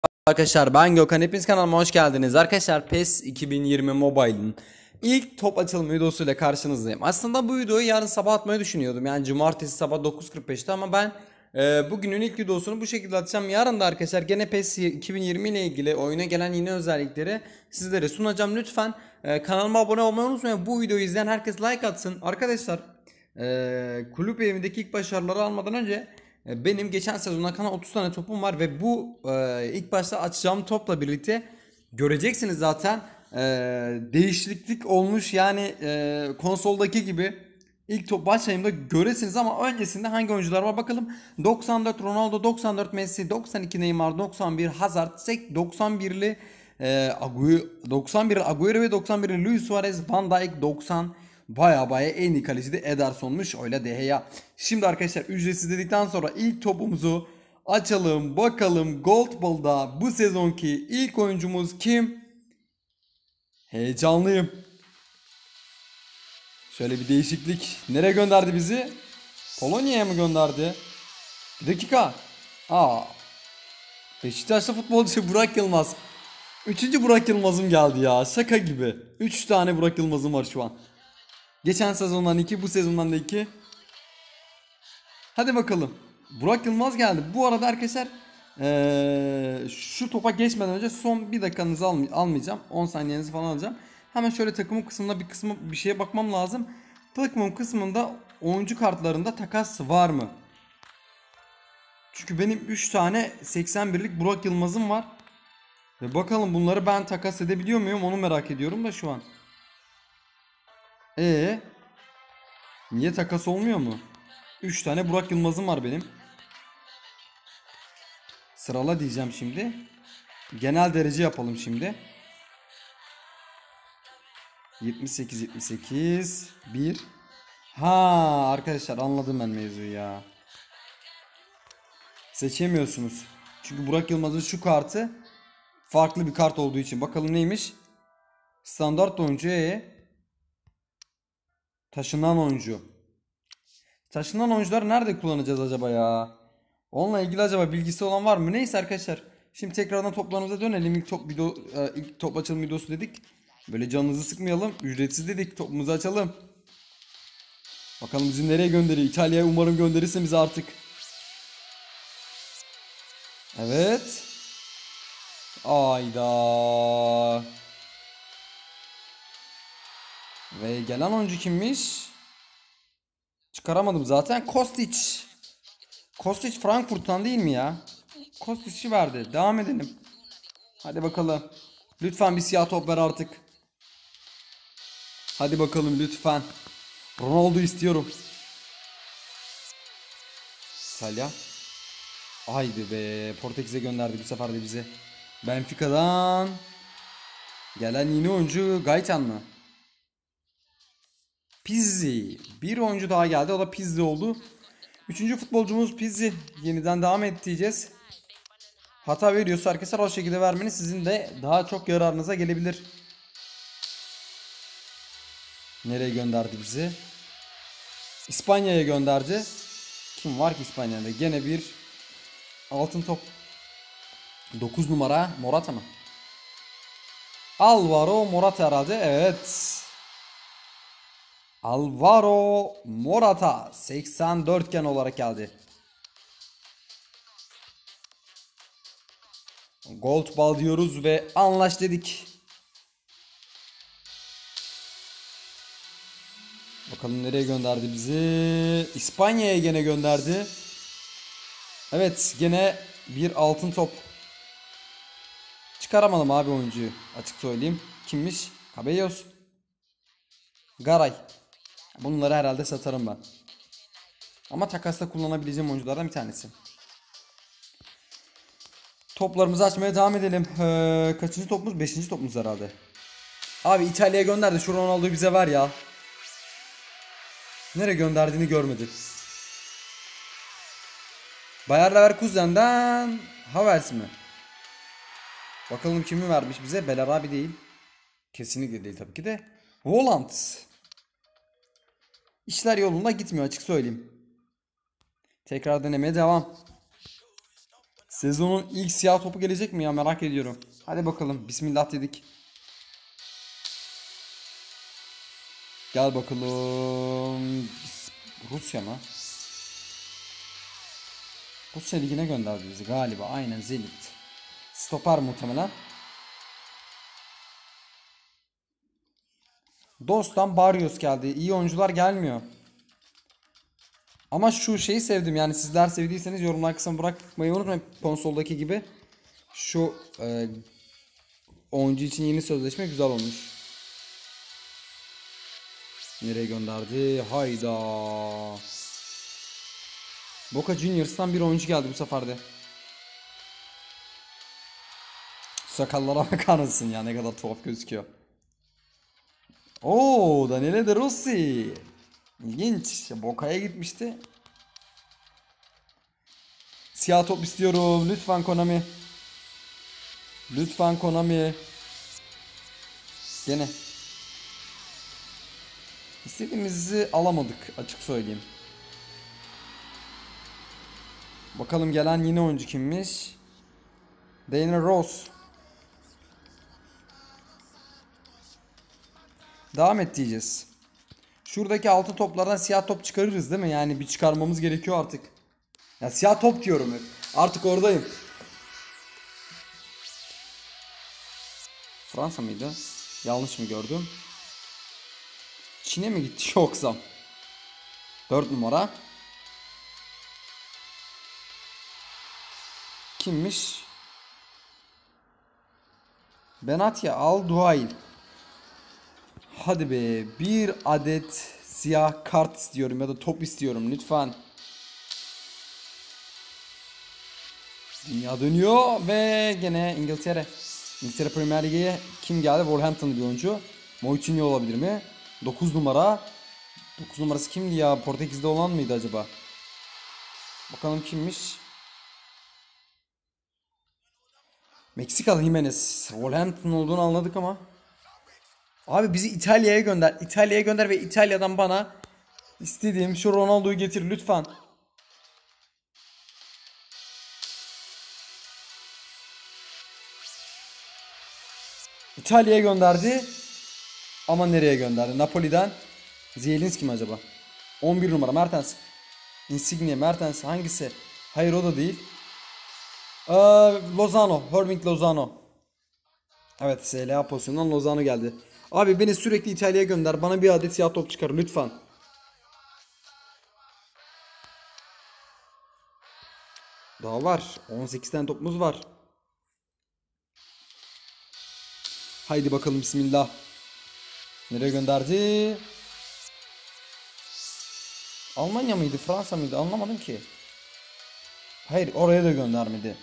Arkadaşlar ben Gökhan, hepiniz kanalıma hoş geldiniz. Arkadaşlar PES 2020 Mobile'ın ilk top açılımı videosuyla karşınızdayım. Aslında bu videoyu yarın sabah atmayı düşünüyordum. Yani cumartesi sabah 9:45'te ama ben bugünün ilk videosunu bu şekilde atacağım. Yarın da arkadaşlar gene PES 2020 ile ilgili oyuna gelen yeni özellikleri sizlere sunacağım. Lütfen kanalıma abone olmayı unutmayın. Bu videoyu izleyen herkes like atsın. Arkadaşlar kulüp evindeki ilk başarıları almadan önce benim geçen sezondan kalan 30 tane topum var ve bu ilk başta açacağım topla birlikte göreceksiniz zaten değişiklik olmuş, yani konsoldaki gibi ilk top başlayımda görürsünüz ama öncesinde hangi oyuncular var bakalım. 94 Ronaldo, 94 Messi, 92 Neymar, 91 Hazard, 91'li 91 Agüero ve 91'li Luis Suarez, Van Dijk, 90 baya en iyi kaleci de Ederson'muş, öyle De Gea. Şimdi arkadaşlar ücretsiz dedikten sonra ilk topumuzu açalım bakalım. Gold Ball'da bu sezonki ilk oyuncumuz kim? Heyecanlıyım. Şöyle bir değişiklik. Nereye gönderdi bizi? Polonya'ya mı gönderdi? Bir dakika. Aa, Beşiktaşlı futbolcu Burak Yılmaz. Üçüncü Burak Yılmaz'ım geldi ya. Şaka gibi. 3 tane Burak Yılmaz'ım var şu an. Geçen sezondan 2, bu sezondan da 2. Hadi bakalım. Burak Yılmaz geldi. Bu arada arkadaşlar şu topa geçmeden önce son bir dakikanızı almayacağım. 10 saniyenizi falan alacağım. Hemen şöyle takımın kısmında bir şeye bakmam lazım. Takımın kısmında oyuncu kartlarında takas var mı? Çünkü benim 3 tane 81'lik Burak Yılmaz'ım var. Ve bakalım bunları ben takas edebiliyor muyum, onu merak ediyorum da şu an. Niye takas olmuyor mu? 3 tane Burak Yılmaz'ım var benim. Sırala diyeceğim şimdi. Genel derece yapalım şimdi. 78 1. Ha arkadaşlar, anladım ben mevzuyu ya. Seçemiyorsunuz. Çünkü Burak Yılmaz'ın şu kartı farklı bir kart olduğu için. Bakalım neymiş? Standart oyuncu. Taşınan oyuncu. Taşınan oyuncuları nerede kullanacağız acaba ya? Onunla ilgili acaba bilgisi olan var mı? Neyse arkadaşlar. Şimdi tekrardan toplarımıza dönelim. İlk top açılım videosu dedik. Böyle canınızı sıkmayalım. Ücretsiz dedik. Topumuzu açalım. Bakalım bizi nereye gönderiyor? İtalya'ya umarım gönderirse bizi artık. Evet. Ayda. Ve gelen oyuncu kimmiş? Çıkaramadım zaten. Kostic. Kostic Frankfurt'tan değil mi ya? Kostic'i verdi. Devam edelim. Hadi bakalım. Lütfen bir siyah top ver artık. Hadi bakalım lütfen. Ronaldo istiyorum. İtalya. Haydi be. Portekiz'e gönderdi bu sefer de bize. Benfica'dan gelen yeni oyuncu Gaytan mı? Pizzi. Bir oyuncu daha geldi. O da Pizzi oldu. Üçüncü futbolcumuz Pizzi. Yeniden devam edeceğiz. Hata veriyorsa arkadaşlar o şekilde vermeniz sizin de daha çok yararınıza gelebilir. Nereye gönderdi bizi? İspanya'ya gönderdi. Kim var ki İspanya'da? Gene bir altın top. 9 numara Morata mı? Alvaro Morata herhalde. Evet. Alvaro Morata 84 gen olarak geldi. Gold ball diyoruz ve anlaş dedik. Bakalım nereye gönderdi bizi? İspanya'ya gene gönderdi. Evet, gene bir altın top. Çıkaramadım abi oyuncuyu, açık söyleyeyim. Kimmiş? Cabellos. Garay. Bunları herhalde satarım ben. Ama takasla kullanabileceğim oyunculardan bir tanesi. Toplarımızı açmaya devam edelim. Kaçıncı topumuz? Beşinci topumuz herhalde. Abi İtalya'ya gönderdi. Şu Ronaldo'yu bize ver ya. Nereye gönderdiğini görmedim. Bayer Leverkusen'den Havertz mi? Bakalım kimi vermiş bize? Belarabi değil. Kesinlikle değil tabii ki de. Volant. İşler yolunda gitmiyor, açık söyleyeyim. Tekrar denemeye devam. Sezonun ilk siyah topu gelecek mi ya, merak ediyorum. Hadi bakalım, bismillah dedik. Gel bakalım. Rusya mı? Rusya ligine gönderdi bizi galiba. Aynen, Zenit. Stoper muhtemelen. Dost'tan Barrios geldi. İyi oyuncular gelmiyor. Ama şu şeyi sevdim, yani sizler sevdiyseniz yorumlar kısmına bırakmayı unutmayın. Konsoldaki gibi. Şu oyuncu için yeni sözleşme güzel olmuş. Nereye gönderdi? Hayda. Boca Juniors'tan bir oyuncu geldi bu sefer de. Sakallara bakar mısın ya, ne kadar tuhaf gözüküyor. Oo, Daniele De Rossi. İlginç. Boca'ya gitmişti. Siyah top istiyorum. Lütfen Konami. Lütfen Konami. Gene. İstediğimizi alamadık, açık söyleyeyim. Bakalım gelen yine oyuncu kimmiş? Daniel Rose. Devam et diyeceğiz. Şuradaki altın toplardan siyah top çıkarırız değil mi? Yani bir çıkarmamız gerekiyor artık. Ya siyah top diyorum hep. Artık oradayım. Fransa mıydı? Yanlış mı gördüm? Çin'e mi gitti yoksa? 4 numara. Kimmiş? Benatia Al Duhail. Hadi be, bir adet siyah kart istiyorum ya da top istiyorum lütfen. Dünya dönüyor ve gene İngiltere. İngiltere Premier Ligi'ye kim geldi? Wolverhampton'lı bir oyuncu. Moutinho olabilir mi? 9 numara. 9 numarası kimdi ya? Portekiz'de olan mıydı acaba? Bakalım kimmiş? Meksikalı Jimenez. Wolverhampton olduğunu anladık ama. Abi bizi İtalya'ya gönder. İtalya'ya gönder ve İtalya'dan bana istediğim şu Ronaldo'yu getir lütfen. İtalya'ya gönderdi. Ama nereye gönderdi? Napoli'den Zielinski mi acaba? 11 numara Mertens. Insigne, Mertens hangisi? Hayır, o da değil. Lozano. Hirving Lozano. Evet, SLA pozisyonundan Lozano geldi. Abi beni sürekli İtalya'ya gönder. Bana bir adet siyah top çıkar lütfen. Daha var. 18 tane topumuz var. Haydi bakalım, bismillah. Nereye gönderdi? Almanya mıydı, Fransa mıydı, anlamadım ki. Hayır, oraya da göndermedi.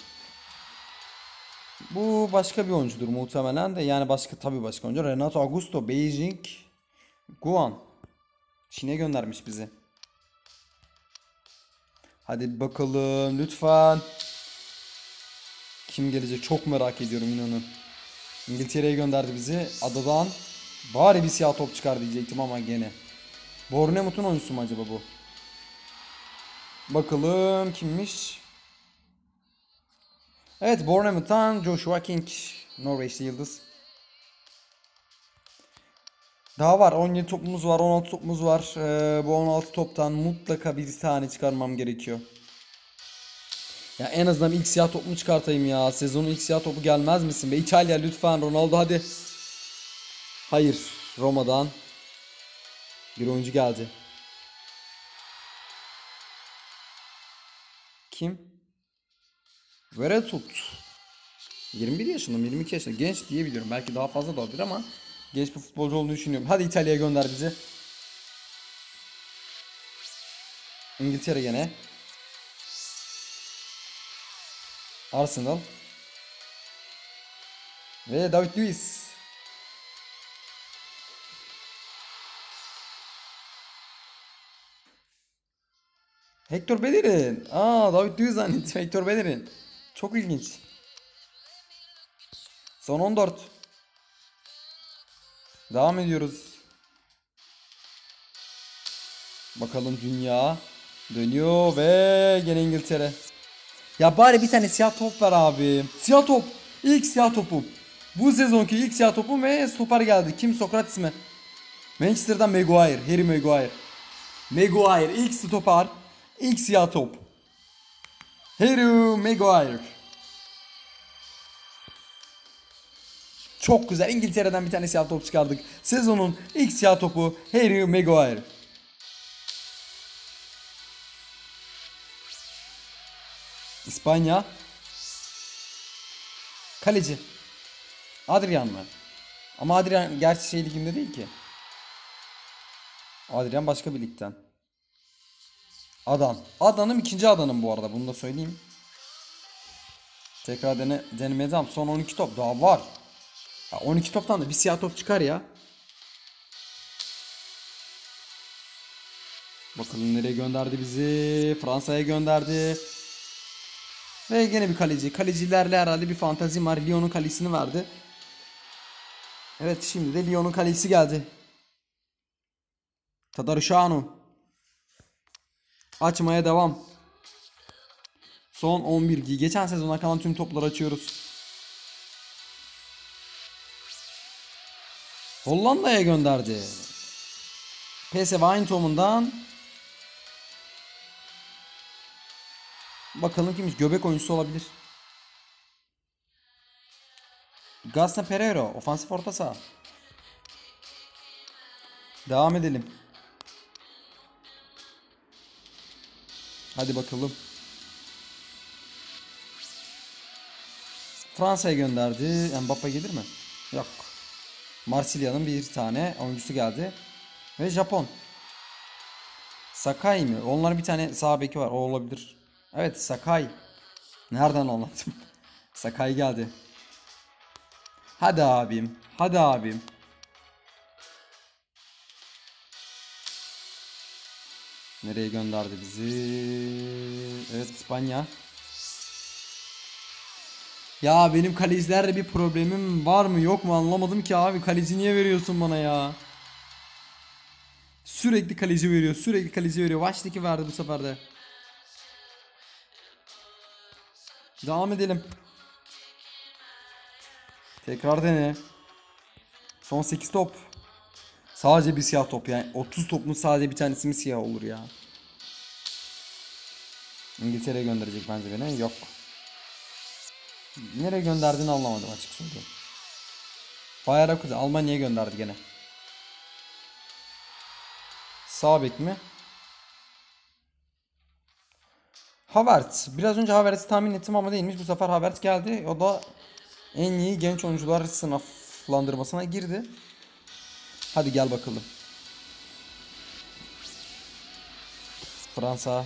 Bu başka bir oyuncudur muhtemelen de, yani başka, tabii başka oyuncu. Renato Augusto, Beijing Guan. Çin'e göndermiş bizi. Hadi bakalım lütfen. Kim gelecek çok merak ediyorum, inanın. İngiltere'ye gönderdi bizi. Adadan bari bir siyah top çıkar diyecektim ama gene. Bournemouth'un oyuncusu mu acaba bu? Bakalım kimmiş? Evet, Bournemouth'tan Joshua King. Norveçli yıldız. Daha var, 17 topumuz var, 16 topumuz var. Bu 16 toptan mutlaka bir tane çıkarmam gerekiyor. Ya en azından ilk siyah topumu çıkartayım ya. Sezonun ilk siyah topu gelmez misin be? İtalya lütfen, Ronaldo hadi. Hayır, Roma'dan bir oyuncu geldi. Kim? Veretut. 21 yaşında mı, 22 yaşında? Genç diye biliyorum. Belki daha fazla da olabilir ama genç bir futbolcu olduğunu düşünüyorum. Hadi İtalya'ya gönder bizi. İngiltere gene. Arsenal. Ve David Luiz. Hector Bellerin. David Luiz zannettim. Hector Bellerin. Çok ilginç. Son 14. Devam ediyoruz. Bakalım, dünya dönüyor ve gene İngiltere. Ya bari bir tane siyah top ver abi. Siyah top. İlk siyah topum. Bu sezonki ilk siyah topum ve stoper geldi. Kim, Sokrates mi? Manchester'dan Maguire. Harry Maguire. Maguire ilk stoper. İlk siyah top. Harry Maguire. Çok güzel. İngiltere'den bir tane siyah top çıkardık. Sezonun ilk siyah topu Harry Maguire. İspanya. Kaleci. Adrian mı? Ama Adrian gerçi şey liginde değil ki. Adrian başka bir ligden. Adan. Adan'ım ikinci Adan'ım bu arada. Bunu da söyleyeyim. Tekrar denemeye devam. Son 12 top daha var. Ya 12 toptan da bir siyah top çıkar ya. Bakalım nereye gönderdi bizi. Fransa'ya gönderdi. Ve yine bir kaleci. Kalecilerle herhalde bir fantazim var. Lyon'un kalesini verdi. Evet, şimdi de Lyon'un kalesi geldi. Tadaruşanu. Açmaya devam. Son 11. Geçen sezona kalan tüm topları açıyoruz. Hollanda'ya gönderdi. PSV Eindhoven'dan. Bakalım kimmiş? Göbek oyuncusu olabilir. Gaston Pereira. Ofansif orta saha. Devam edelim. Hadi bakalım. Fransa'ya gönderdi. Mbappe gelir mi? Yok. Marsilya'nın bir tane oyuncusu geldi. Ve Japon. Sakai mi? Onların bir tane sağ beki var. O olabilir. Evet, Sakai. Nereden anlattım? Sakai geldi. Hadi abim. Hadi abim. Nereye gönderdi bizi? Evet, İspanya. Ya benim kalecilerle bir problemim var mı yok mu anlamadım ki abi. Kaleci niye veriyorsun bana ya? Sürekli kaleci veriyor. Sürekli kaleci veriyor. Baştaki verdi bu sefer de. Devam edelim. Tekrar dene. Son 8 top. Sadece bir siyah top yani. 30 topun sadece bir tanesi mi siyah olur ya? İngiltere'ye gönderecek bence beni. Yok. Nereye gönderdiğini anlamadım açık söyleyeyim. Bayer Leverkusen Almanya'ya gönderdi gene. Sağ bek mi? Havertz. Biraz önce Havertz'i tahmin ettim ama değilmiş. Bu sefer Havertz geldi. O da en iyi genç oyuncular sınıflandırmasına girdi. Hadi gel bakalım. Fransa.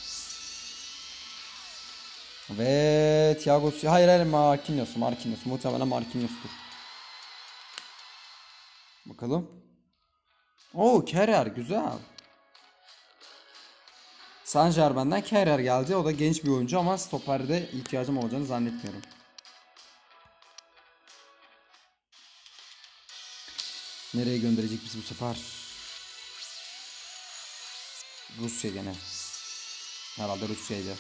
Ve Thiago hayır Marquinhos. Muhtemelen Marquinhos'tur. Bakalım. Oo, Kerrer güzel. Saint-Germain'den Kerrer geldi. O da genç bir oyuncu ama stoperde ihtiyacım olacağını zannetmiyorum. Nereye gönderecek bizi bu sefer? Rusya gene. Herhalde Rusya'ydı.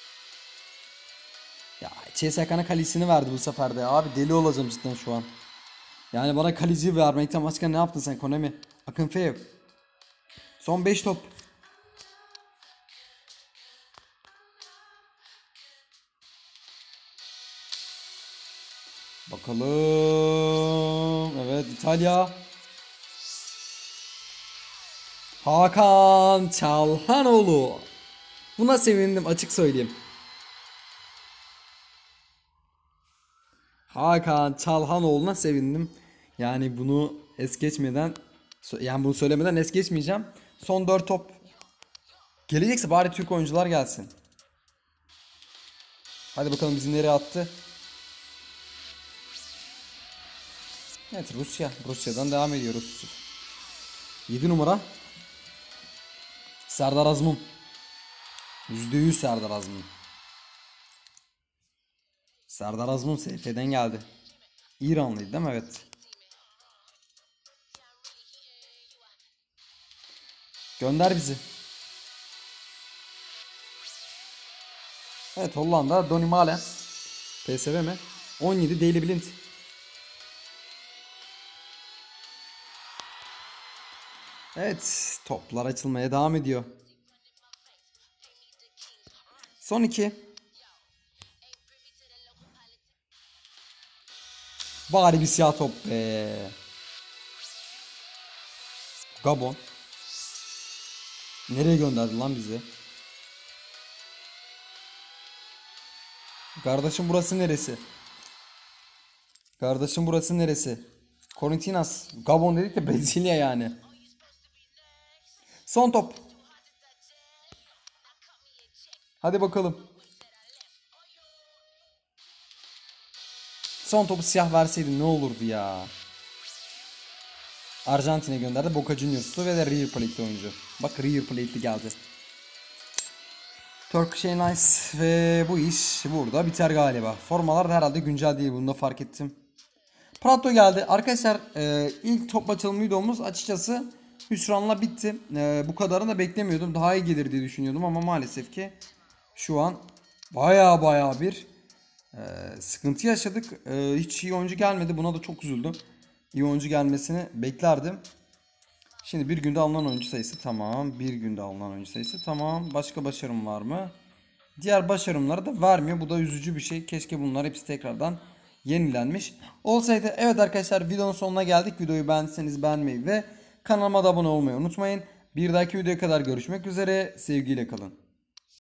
Ya CSK'nın kalesini verdi bu sefer de. Abi deli olacağım cidden şu an. Yani bana kaleci vermekten başka ne yaptın sen Konami? Akınfeev. Son 5 top. Bakalım. Evet, İtalya. Hakan Çalhanoğlu. Buna sevindim açık söyleyeyim. Hakan Çalhanoğlu'na sevindim. Yani bunu es geçmeden, yani bunu söylemeden es geçmeyeceğim. Son 4 top. Gelecekse bari Türk oyuncular gelsin. Hadi bakalım bizi nereye attı. Evet, Rusya. Rusya'dan devam ediyoruz. 7 numara. Serdar Azmun. %100 Serdar Azmun. Serdar Azmun SF'den geldi. İranlıydı değil mi? Evet. Gönder bizi. Evet, Hollanda. Donny Malen. PSV mi? 17 Daily Blind. Evet, toplar açılmaya devam ediyor. Son iki. Bari bir siyah top be. Gabon. Nereye gönderdi lan bizi? Kardeşim burası neresi? Kardeşim burası neresi? Corinthians. Gabon dedik de Brezilya yani. Son top. Hadi bakalım. Son topu siyah verseydin ne olurdu ya. Arjantin'e gönderdi. Boca Juniors'tu ve de River Plate'li oyuncu. Bak, River Plate'li geldi. Turkish Airlines ve bu iş burada biter galiba. Formalar herhalde güncel değil, bunu da fark ettim. Prato geldi. Arkadaşlar ilk top açılım videomuz açıkçası hüsranla bitti. Bu kadarını da beklemiyordum. Daha iyi gelir diye düşünüyordum ama maalesef ki şu an baya bir sıkıntı yaşadık. Hiç iyi oyuncu gelmedi. Buna da çok üzüldüm. İyi oyuncu gelmesini beklerdim. Şimdi bir günde alınan oyuncu sayısı tamam. Bir günde alınan oyuncu sayısı tamam. Başka başarım var mı? Diğer başarımları da vermiyor. Bu da üzücü bir şey. Keşke bunlar hepsi tekrardan yenilenmiş olsaydı. Evet arkadaşlar, videonun sonuna geldik. Videoyu beğendiyseniz beğenmeyi ve kanalıma da abone olmayı unutmayın. Bir dahaki videoya kadar görüşmek üzere. Sevgiyle kalın.